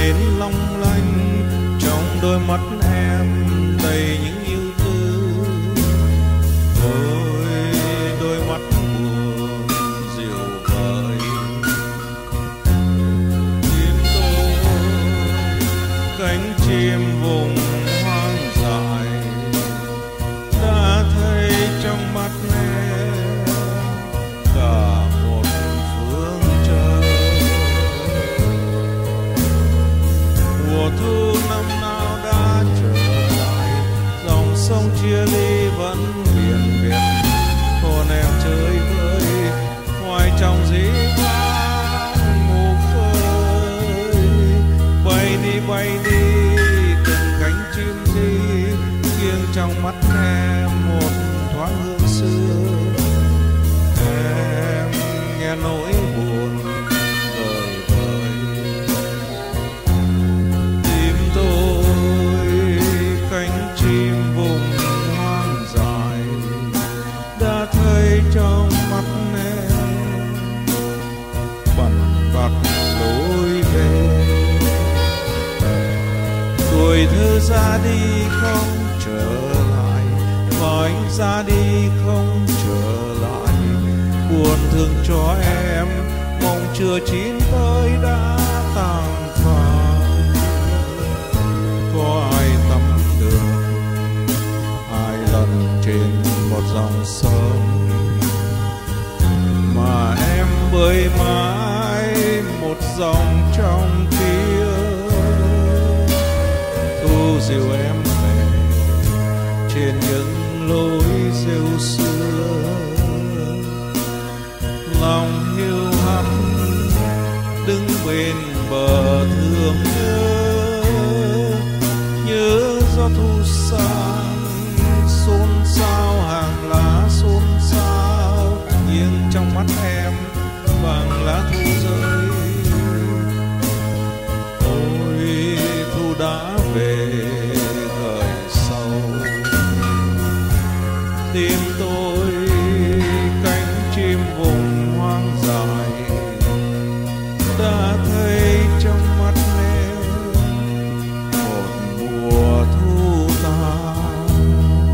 đến long lanh, trong đôi mắt em đầy những yêu tư. Ôi đôi mắt buồn dịu vời, tim tôi cánh chim vùng hoang dại, đã thấy trong mắt em cả một phương trời. Mùa thu năm nào đã trở lại, dòng sông chia ly vẫn biển biệt, hồn em chơi vơi ngoài trong dĩ vãng mù khơi. Bay đi từng cánh chim đi, nghiêng trong mắt em một thoáng hương xưa. Em nghe nỗi buồn vời vợi, tim tôi cánh chim vùng hoang dại, đã thấy trong mắt em bần bật lối về. Tuổi thơ ra đi không trở lại, và anh ra đi không trở lại. Buồn thương cho em, mong chưa chín tới đã tàn phai. Có ai tắm được 2 lần trên một dòng sông, mà em bơi mãi một dòng trong kia. Thu dìu em về trên những lối rêu xưa, lòng hiu hắt đứng bên bờ thương nhớ gió thu sang xôn xao, hàng lá xôn xao nghiêng trong mắt em vàng lá thu rơi. Ôi thu đã về gợi sầu, tim tôi cánh chim vùng hoang dại, đã thấy trong mắt em một mùa thu tàn.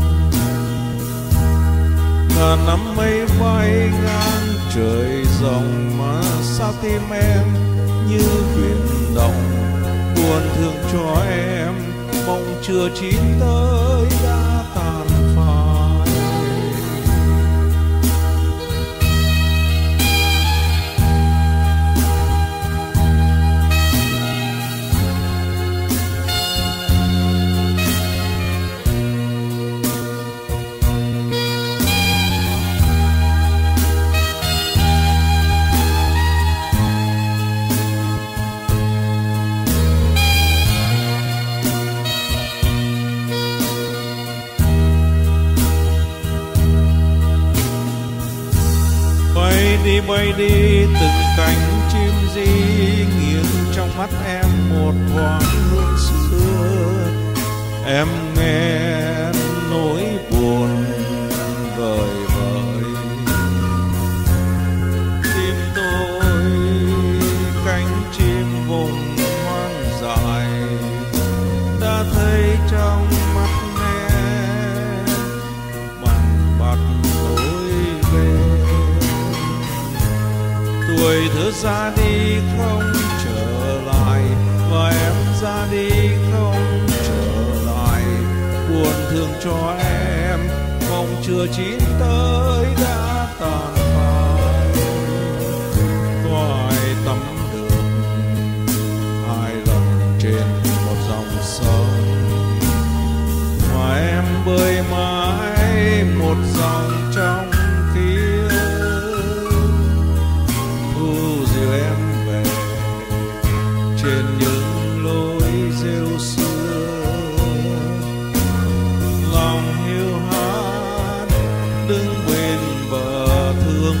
Ngàn năm mây bay ngang trời rộng, mà sao tim em như biển động. Buồn thương cho em, mong chưa chín tới đã tàn phai. Bay đi từng cánh chim di, nghiêng trong mắt em một thoáng hương xưa. Em nghe nỗi buồn vời vợi, tim tôi cánh chim vùng hoang dại, đã thấy trong mắt em bằng bạc lối về. Tuổi thơ ra đi không trở lại, và em ra đi không trở lại. Buồn thương cho em, mong chưa chín tới đã tàn phai. Có ai tắm được 2 lần trên một dòng sông, mà em bơi mãi một dòng trong kia. Thu dìu em về trên những lối rêu xưa, lòng hiu hắt đứng bên bờ thương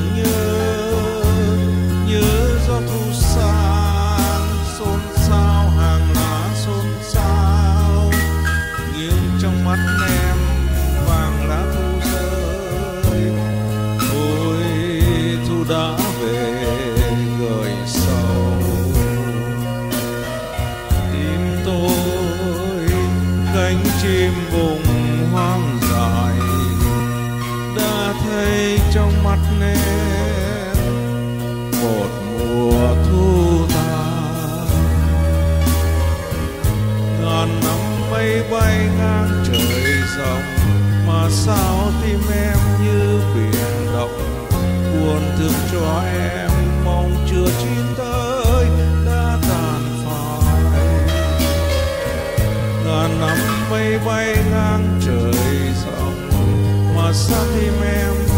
nhớ gió thu sang xôn xao, hàng lá xôn xao nghiêng trong mắt em vàng lá thu rơi. Ôi thu đã về gợi sầu, chim vùng hoang dại đã thấy trong mắt em một mùa thu tàn. Ngàn năm mây bay ngang trời rộng mà sao tim em như biển động, buồn thương cho em mong chưa chín tới đã tàn phai. Ngàn năm mây bay ngang trời rộng mà sao tim em